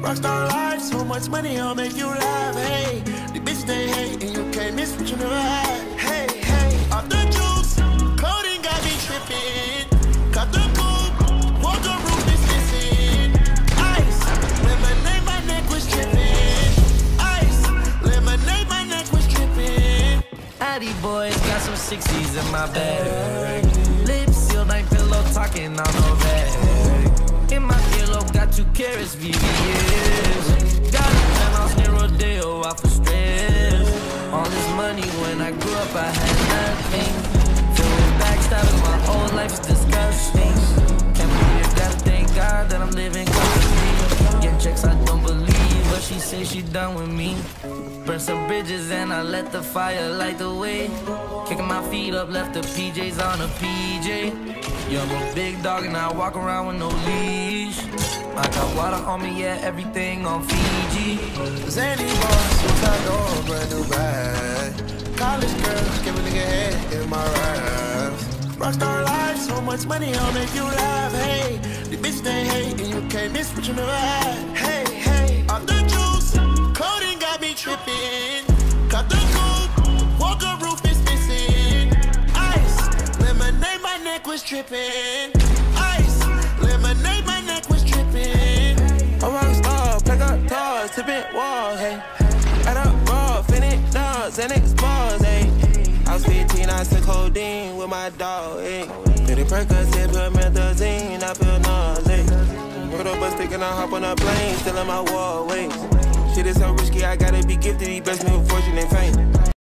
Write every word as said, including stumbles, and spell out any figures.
Rockstar life, so much money, I'll make you laugh. Hey, the bitch they hate, and you can't miss what you never had. Hey, hey, off the juice, clothing got me tripping. Cut the coupe, walk the roof is missing. Ice, lemonade, my neck was tripping. Ice, lemonade, my neck was tripping. Addy boys got some sixties in my bag. Lips sealed, ain't pillow talking on no bag. In my earlobe, got two carats, V V S. Got a penthouse near Rodeo, out for stress. All this money, when I grew up, I had nothing. Filled with backstabbing, my whole life is disgusting. Can't believe it, gotta thank God that I'm living comfortably. Get checks I don't believe, but she say she done with me. Burn some bridges and I let the fire light the way. Kicking my feet up, left the P Js on a P J. Yeah, I'm a big dog and I walk around with no leash. I got water on me, yeah, everything on Fiji. Zany boss, what's I know, brand new bag. College girls, give a nigga head in my raps. Rockstar life, so much money, I'll make you laugh. Hey, the bitch they hate, and you can't miss what you never had. Hey, hey, off the juice, clothing got me tripping. Cut the coupe, walk a roof is missing. Ice, lemonade, my neck was tripping. Ice, lemonade, my neck was tripping. I'm a rockstar, pack up toys, tipping walls, hey. Add up raw, finish dogs, and explores, hey. I was fifteen, I took codeine with my dog, hey. Did it Percocet, put methazine, I feel nauseous. Put up a stick and I hop on a plane, still in my wall, wait. Shit is so risky, I gotta be gifted, he blessed me with fortune and fame.